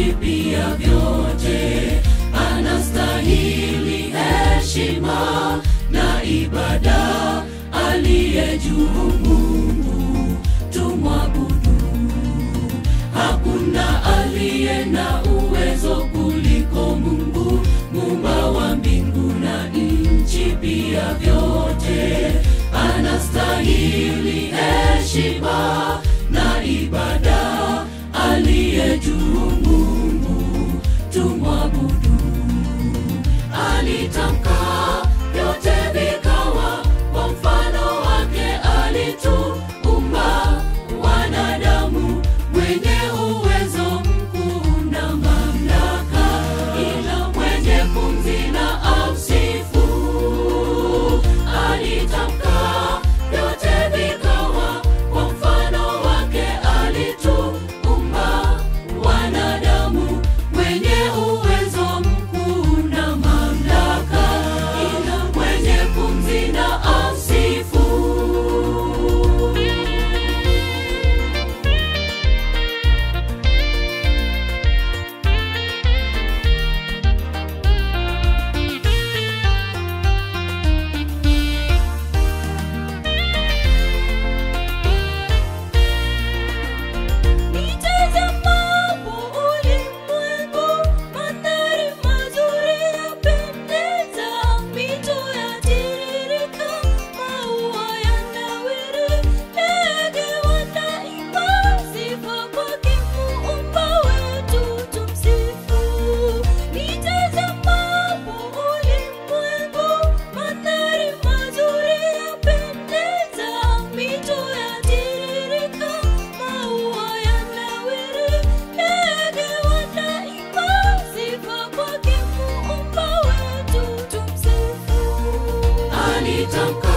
nchi pia vyote. Anastahili heshima na ibada, aliye juu Mungu tumwabudu. Hakuna aliye na uwezo kuliko Mungu, Muumba wa mbingu na nchi pia vyote. Anastahili heshima na ibada, aliye juu Mungu tumwabudu. Alitamka vyote vikawa, kwa mfano wake alituumba wanadamu wenye uwezo mkuu na mamlaka, ila mwenye pumzi na amsifu. Alitamka vyote vikawa, kwa mfano wake alituumba wanadamu wenye uwezo mkuu na mamlaka, ila mwenye pumzi na amsifu. Alitamka